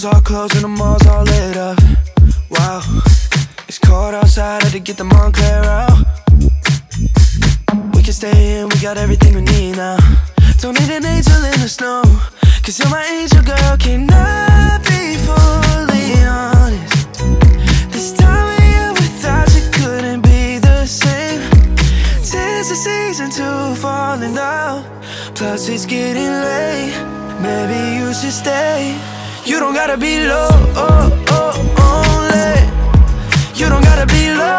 Schools all closed and the malls all lit up. Wow, it's cold outside, had to get the Montclair out. We can stay in, we got everything we need now. Don't need an angel in the snow, cause you're my angel girl. Cannot be fully honest. This time of year without you couldn't be the same. 'Tis the season to fall in love, plus it's getting late. Maybe you should stay. You don't gotta be low, only. You don't gotta be low,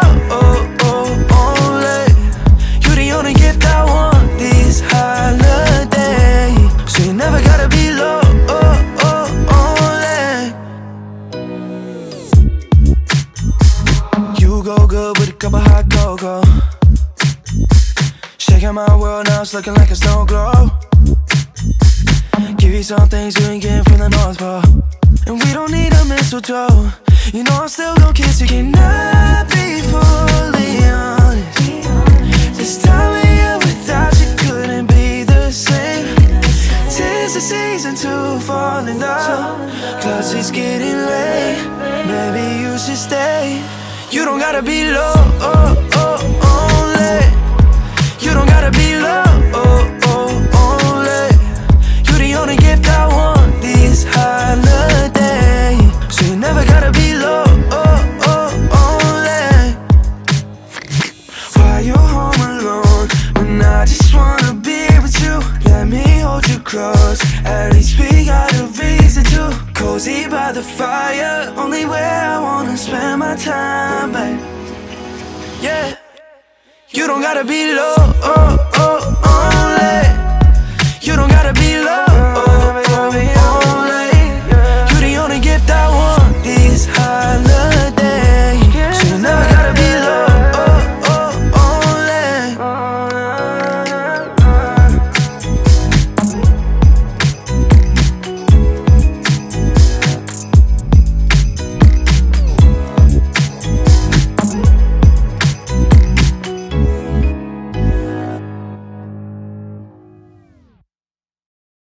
only. You the only gift I want this holiday. So you never gotta be low, only. You go good with a cup of hot cocoa. Shaking my world, now it's looking like a snow globe. Give you some things you ain't getting from the North Pole. And we don't need a mistletoe. You know I'm still gon' kiss you. Cannot be fully honest. This time of year without you couldn't be the same. 'Tis the season to fall in love, cause it's getting late. Maybe you should stay. You don't gotta be low, only. You don't gotta be low, only. You the only gift I want this holiday. So you never gotta be low, only. While you're home alone, when I just wanna be with you, let me hold you close. At least we got a reason to. Cozy by the fire, only where I wanna spend my time, babe. Yeah. You don't gotta be low,